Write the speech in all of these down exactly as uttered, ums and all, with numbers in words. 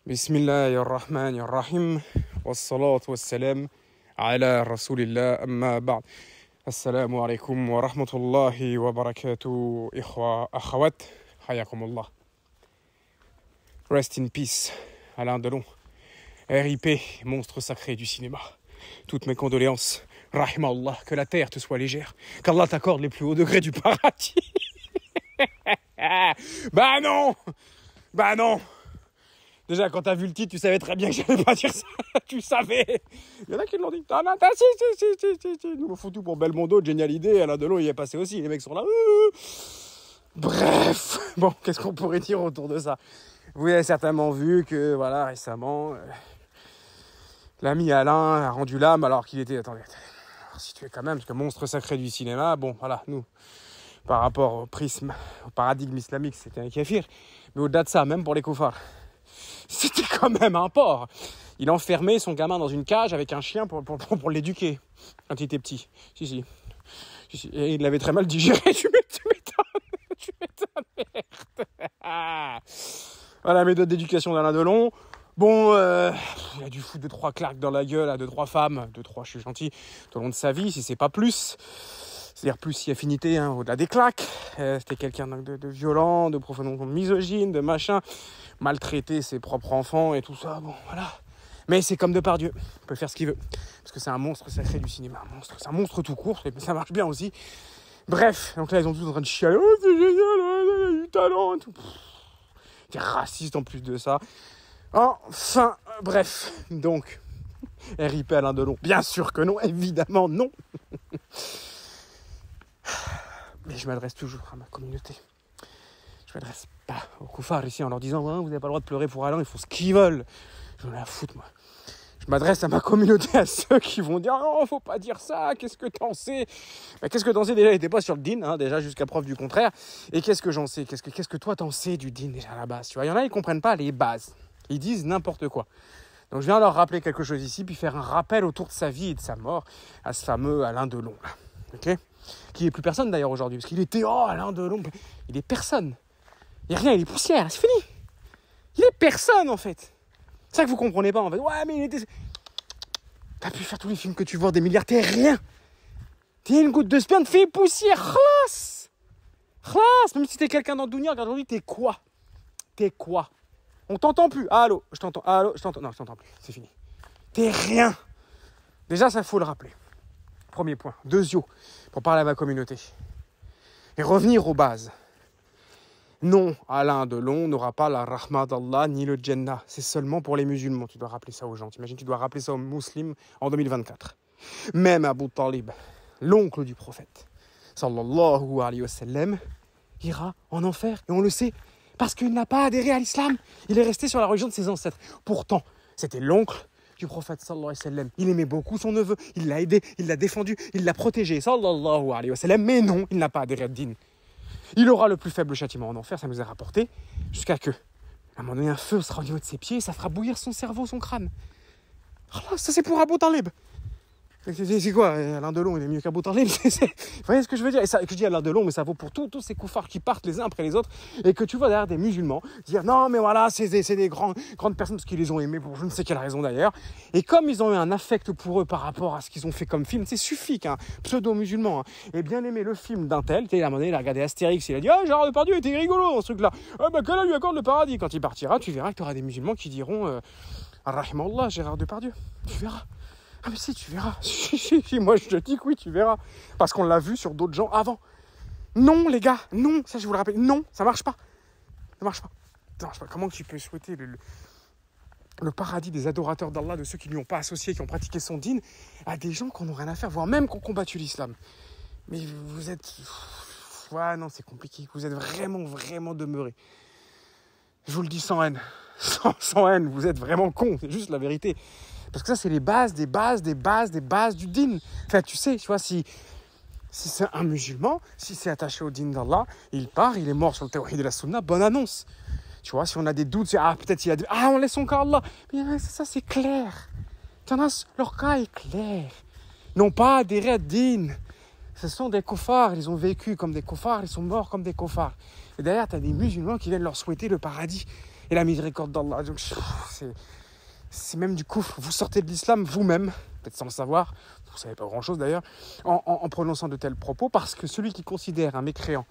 Bismillahirrahmanirrahim. Wassalatu wassalam ala rasulillah amma ba'd. Assalamu alaikum wa rahmatullahi wa barakatuh. Ikhwa, akhawat, hayakumullah. Rest in peace, Alain Delon. R I P, monstre sacré du cinéma. Toutes mes condoléances. Rahimallah, que la terre te soit légère. Qu'Allah t'accorde les plus hauts degrés du paradis. Bah non Bah non Déjà, quand t'as vu le titre, tu savais très bien que j'allais pas dire ça. Tu savais. Il y en a qui l'ont dit. Ah non, t'as si, si, si, si, si, si. Nous, foutu pour Belmondo, génial idée. Alain Delon, il est passé aussi. Les mecs sont là. Bref. Bon, qu'est-ce qu'on pourrait dire autour de ça? Vous avez certainement vu que, voilà, récemment, euh, l'ami Alain a rendu l'âme alors qu'il était... Attendez, attendez. Situé quand même, parce que monstre sacré du cinéma, bon, voilà, nous, par rapport au prisme, au paradigme islamique, c'était un kéfir. Mais au-delà de ça, même pour les koufars, c'était quand même un porc. Il enfermait son gamin dans une cage avec un chien pour, pour, pour, pour l'éduquer quand il était petit. Si, si. si, si. Et il l'avait très mal digéré. Tu m'étonnes. Tu m'étonnes, merde. Voilà la méthode d'éducation d'Alain Delon. Bon, euh, il a dû foutre deux, trois claques dans la gueule à deux, trois femmes. Deux, trois, je suis gentil. Tout au long de sa vie, si c'est pas plus. C'est-à-dire plus si affinité, hein, au-delà des claques. Euh, c'était quelqu'un de, de violent, de profondément misogyne, de machin. Maltraiter ses propres enfants et tout ça, bon, voilà. Mais c'est comme Depardieu, il peut faire ce qu'il veut. Parce que c'est un monstre sacré du cinéma. Un monstre, c'est un monstre tout court, et ça marche bien aussi. Bref, donc là, ils sont tous en train de chialer. Oh, c'est génial, il a du talent et tout. T'es raciste en plus de ça. Enfin, euh, bref, donc, R I P Alain Delon. Bien sûr que non, évidemment non. Mais je m'adresse toujours à ma communauté. Je m'adresse pas aux koufars ici en leur disant ouais, vous n'avez pas le droit de pleurer pour Alain, ils font ce qu'ils veulent. J'en ai à foutre, moi. Je m'adresse à ma communauté, à ceux qui vont dire non, faut pas dire ça, qu'est-ce que t'en sais? Bah, qu'est-ce que t'en sais déjà? Il était pas sur le din, hein, déjà jusqu'à preuve du contraire. Et qu'est-ce que j'en sais? Qu'est-ce que, qu'est-ce que toi t'en sais du din déjà à la base? Tu vois, il y en a, ils comprennent pas les bases. Ils disent n'importe quoi. Donc je viens leur rappeler quelque chose ici, puis faire un rappel autour de sa vie et de sa mort à ce fameux Alain Delon, là. Ok? Qui est plus personne d'ailleurs aujourd'hui, parce qu'il était oh Alain Delon, il est personne. Il n'y a rien, il est poussière, c'est fini. Il est personne en fait. C'est ça que vous comprenez pas en fait. Ouais, mais il était. T'as pu faire tous les films que tu vois, des milliards, t'es rien. T'es une goutte de sperme, fais poussière, khlas. Khlas, même si t'es quelqu'un dans le dunya, regarde aujourd'hui, t'es quoi? T'es quoi? On t'entend plus. Ah, allô, je t'entends. Ah, allô, je t'entends. Non, je t'entends plus, c'est fini. T'es rien. Déjà, ça faut le rappeler. Premier point. Deuxièmement, pour parler à ma communauté. Et revenir aux bases. Non, Alain Delon n'aura pas la rahma d'Allah ni le Jannah. C'est seulement pour les musulmans. Tu dois rappeler ça aux gens. T'imagines, tu dois rappeler ça aux musulmans en deux mille vingt-quatre. Même Abu Talib, l'oncle du prophète, sallallahu alayhi wa sallam, ira en enfer. Et on le sait, parce qu'il n'a pas adhéré à l'islam. Il est resté sur la religion de ses ancêtres. Pourtant, c'était l'oncle du prophète, sallallahu alayhi wa sallam. Il aimait beaucoup son neveu. Il l'a aidé, il l'a défendu, il l'a protégé, sallallahu alayhi wa sallam. Mais non, il n'a pas adhéré à din. Il aura le plus faible châtiment en enfer, ça nous est rapporté, jusqu'à que, à un moment donné, un feu sera au niveau de ses pieds et ça fera bouillir son cerveau, son crâne. Oh, ça c'est pour Abu Talib. C'est, c'est quoi, Alain Delon, il est mieux qu'Abu Talib. Vous voyez ce que je veux dire? Et ça, que je dis Alain Delon, mais ça vaut pour tous, tous ces koufars qui partent les uns après les autres, et que tu vois derrière des musulmans dire non, mais voilà, c'est des, c'est des grands, grandes personnes parce qu'ils les ont aimés pour je ne sais quelle raison d'ailleurs. Et comme ils ont eu un affect pour eux par rapport à ce qu'ils ont fait comme film, c'est suffit qu'un pseudo-musulman hein, ait bien aimé le film d'un tel. Tu sais, à un moment donné, il a regardé Astérix, il a dit ah, Gérard Depardieu était rigolo dans ce truc-là. Ah, bah, qu'Allah lui accorde le paradis. Quand il partira, tu verras que tu auras des musulmans qui diront euh, Rahimallah, Gérard Depardieu. Tu verras. Ah mais si, tu verras. Si, si, si, moi je te dis que oui, tu verras. Parce qu'on l'a vu sur d'autres gens avant. Non, les gars, non. Ça, je vous le rappelle. Non, ça marche pas. Ça marche pas. Ça marche pas. Comment tu peux souhaiter le, le, le paradis des adorateurs d'Allah, de ceux qui ne lui ont pas associé, qui ont pratiqué son din, à des gens qui n'ont rien à faire, voire même qui ont combattu l'islam? Mais vous êtes... Ouais, non, c'est compliqué. Vous êtes vraiment, vraiment demeurés. Je vous le dis sans haine. Sans, sans haine, vous êtes vraiment cons. C'est juste la vérité. Parce que ça, c'est les bases, des bases, des bases, des bases du din. Enfin, tu sais, tu vois, si, si c'est un musulman, si c'est attaché au din d'Allah, il part, il est mort sur le tawhid de la sunna, bonne annonce. Tu vois, si on a des doutes, c'est, ah, peut-être il a des... Ah, on laisse son cas à Allah. Mais ça, c'est clair. Leur cas est clair. Ils n'ont pas adhéré à din. Ce sont des koufars, ils ont vécu comme des koufars, ils sont morts comme des koufars. Et derrière, tu as des musulmans qui viennent leur souhaiter le paradis. et la miséricorde d'Allah. Donc, c'est, c'est même du kufr. Vous sortez de l'islam vous-même, peut-être sans le savoir, vous ne savez pas grand-chose d'ailleurs, en, en, en prononçant de tels propos, parce que celui qui considère un mécréant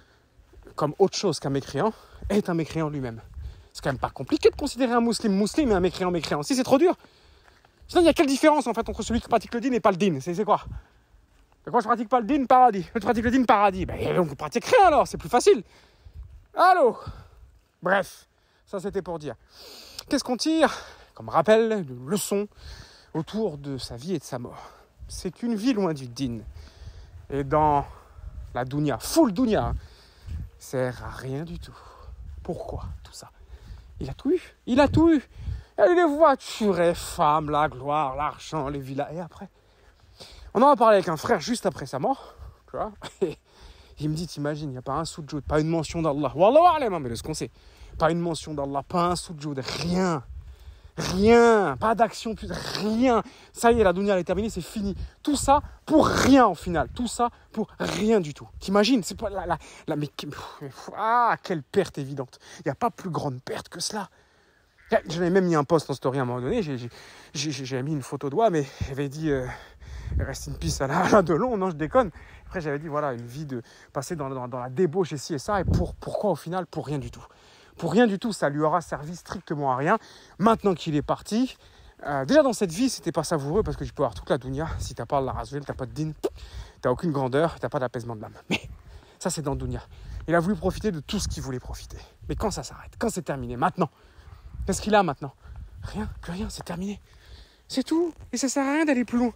comme autre chose qu'un mécréant est un mécréant lui-même. C'est quand même pas compliqué de considérer un musulman musulman et un mécréant mécréant. Si, c'est trop dur. Sinon, il y a quelle différence en fait entre celui qui pratique le din et pas le din? C'est, c'est quoi? Quand je pratique pas le din, paradis. Quand je pratique le din, paradis. Ben, donc, pratique rien alors, c'est plus facile. Allô? Bref, ça c'était pour dire. Qu'est-ce qu'on tire comme rappel, de leçon autour de sa vie et de sa mort? C'est qu'une vie loin du din et dans la dunya, full dunya, hein, sert à rien du tout. Pourquoi tout ça? Il a tout eu. Il a tout eu. Il a eu les voitures, les femmes, la gloire, l'argent, les villas. Et après, on en a parlé avec un frère juste après sa mort. Tu vois, et il me dit, t'imagines, il n'y a pas un soujud, pas une mention d'Allah. Wallahu a'lam, mais de ce qu'on sait. Pas une mention d'Allah, pas un soujud, rien. Rien. Pas d'action, rien. Ça y est, la dunya elle est terminée, c'est fini. Tout ça pour rien au final. Tout ça pour rien du tout. T'imagines, c'est pas la, la, la mais, ah, quelle perte évidente. Il n'y a pas plus grande perte que cela. J'avais même mis un post en story à un moment donné, j'ai, j'ai, j'ai, j'ai mis une photo de doigt, mais j'avais dit euh, reste in peace à la, à la Delon, non je déconne. Après j'avais dit voilà, une vie de passer dans, dans, dans la débauche et ci et ça, et pour, pourquoi au final? Pour rien du tout. Pour rien du tout, ça lui aura servi strictement à rien. Maintenant qu'il est parti, euh, déjà dans cette vie c'était pas savoureux parce que tu peux avoir toute la dunya, si t'as pas la razouel, t'as pas de din, t'as aucune grandeur, t'as pas d'apaisement de l'âme. Mais ça c'est dans le dunya. Il a voulu profiter de tout ce qu'il voulait profiter. Mais quand ça s'arrête, quand c'est terminé, maintenant, qu'est-ce qu'il a maintenant? Rien, plus rien, c'est terminé. C'est tout. Et ça sert à rien d'aller plus loin.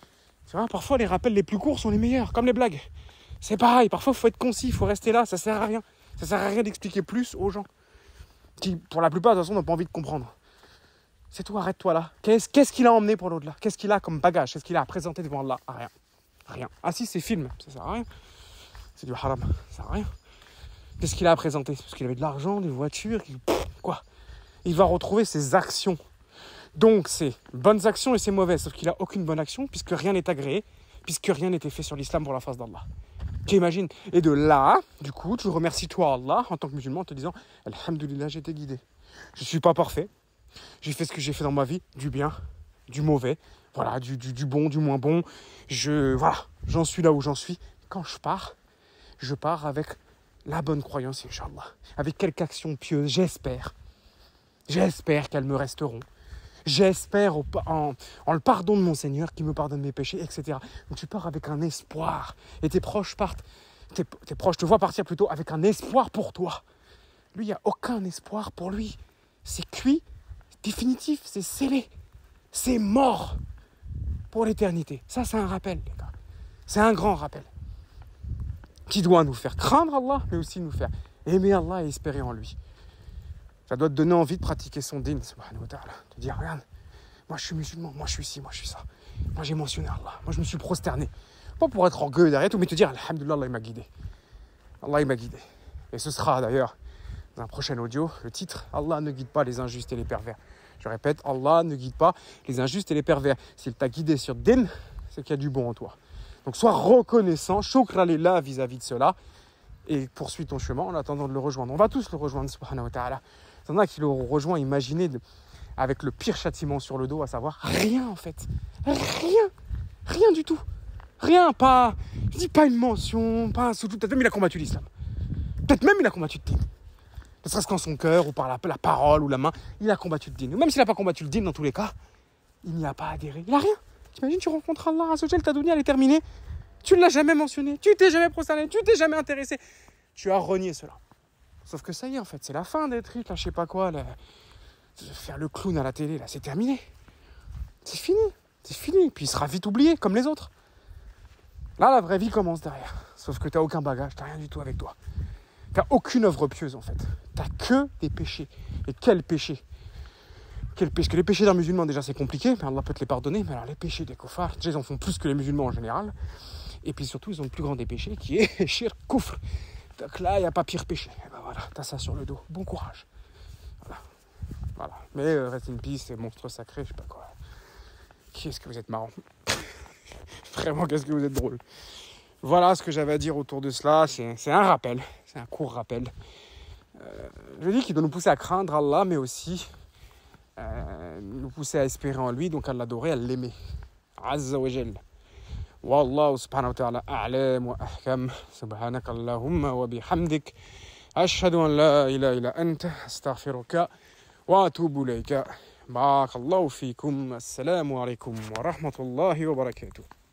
Tu vois, parfois les rappels les plus courts sont les meilleurs, comme les blagues. C'est pareil, parfois il faut être concis, il faut rester là, ça sert à rien. Ça sert à rien d'expliquer plus aux gens. Qui, pour la plupart, de toute façon, n'ont pas envie de comprendre. C'est tout, arrête-toi là. Qu'est-ce, qu'est-ce qu'il a emmené pour l'au-delà? Qu'est-ce qu'il a comme bagage? Qu'est-ce qu'il a à présenter devant Allah? Rien. Rien. Ah si, c'est film, ça sert à rien. C'est du haram, ça sert à rien. Qu'est-ce qu'il a à présenter? Parce qu'il avait de l'argent, des voitures, pff, quoi. Il va retrouver ses actions. Donc, c'est bonnes actions et c'est mauvaises. Sauf qu'il n'a aucune bonne action puisque rien n'est agréé, puisque rien n'était fait sur l'islam pour la face d'Allah. Tu imagines? Et de là, du coup, tu remercies toi Allah en tant que musulman en te disant « Alhamdulillah, j'ai été guidé. Je ne suis pas parfait. J'ai fait ce que j'ai fait dans ma vie, du bien, du mauvais, voilà, du, du, du bon, du moins bon. Je, voilà, j'en suis là où j'en suis. Quand je pars, je pars avec la bonne croyance, Inch'Allah. Avec quelques actions pieuses, j'espère. J'espère qu'elles me resteront. J'espère au, en, en le pardon de mon Seigneur qui me pardonne mes péchés, et cetera. Donc tu pars avec un espoir. Et tes proches partent, tes, tes proches te voient partir plutôt avec un espoir pour toi. Lui, il n'y a aucun espoir pour lui. C'est cuit, définitif, c'est scellé. C'est mort pour l'éternité. Ça, c'est un rappel, les gars. C'est un grand rappel. Qui doit nous faire craindre Allah, mais aussi nous faire aimer Allah et espérer en lui. Ça doit te donner envie de pratiquer son din, subhanahu wa ta'ala. Te dire, regarde, moi je suis musulman, moi je suis ci, moi je suis ça. Moi j'ai mentionné Allah, moi je me suis prosterné. Pas pour être orgueilleux derrière tout, mais te dire, alhamdulillah, Allah il m'a guidé. Allah il m'a guidé. Et ce sera d'ailleurs, dans un prochain audio, le titre, Allah ne guide pas les injustes et les pervers. Je répète, Allah ne guide pas les injustes et les pervers. S'il t'a guidé sur din, c'est qu'il y a du bon en toi. Donc sois reconnaissant, shukra lillah vis-à-vis de cela, et poursuis ton chemin en attendant de le rejoindre. On va tous le rejoindre, subhanahu wa ta'ala. Il y en a qui le rejoint, imaginez, de, avec le pire châtiment sur le dos, à savoir rien en fait. Rien. Rien du tout. Rien, pas, je dis pas une mention, pas un sous-tout. Peut-être même il a combattu l'islam. Peut-être même il a combattu le din. Ne serait-ce qu'en son cœur, ou par la, la parole, ou la main, il a combattu le din. Ou même s'il n'a pas combattu le din, dans tous les cas, il n'y a pas adhéré. Il n'a rien. T'imagines, tu rencontres Allah, Azzawajal, ta dunya, elle est terminée. Tu ne l'as jamais mentionné, tu t'es jamais prosterné, tu t'es jamais intéressé. Tu as renié cela. Sauf que ça y est, en fait, c'est la fin des trucs, là, je sais pas quoi, là. Faire le clown à la télé, là, c'est terminé. C'est fini, c'est fini. Puis il sera vite oublié, comme les autres. Là, la vraie vie commence derrière. Sauf que t'as aucun bagage, t'as rien du tout avec toi. T'as aucune œuvre pieuse, en fait. T'as que des péchés. Et quels péchés? Quels péchés? Que les péchés d'un musulman, déjà, c'est compliqué, mais Allah peut te les pardonner. Mais alors, les péchés des kofars, déjà, ils en font plus que les musulmans en général. Et puis surtout, ils ont le plus grand des péchés, qui est shirk, kufr. Donc là, il n'y a pas pire péché. Et ben voilà, t'as ça sur le dos. Bon courage. Voilà. Voilà. Mais euh, reste in peace, c'est monstre sacré, je sais pas quoi. Qu'est-ce que vous êtes marrant. Vraiment, qu'est-ce que vous êtes drôle. Voilà ce que j'avais à dire autour de cela. C'est, c'est un rappel. C'est un court rappel. je dis qu'il doit nous pousser à craindre Allah, mais aussi euh, nous pousser à espérer en lui, donc à l'adorer, à l'aimer. Azza wa Jal. Wallahu subhanahu wa ta'ala a'lam wa ahkam. Subhanaka Allahumma wa bihamdik. Ashhadu an la ilaha illa anta. Astaghfiruka wa atubu ilayka. Barakallahu fikum. Assalamu alaikum wa rahmatullahi wa barakatuh.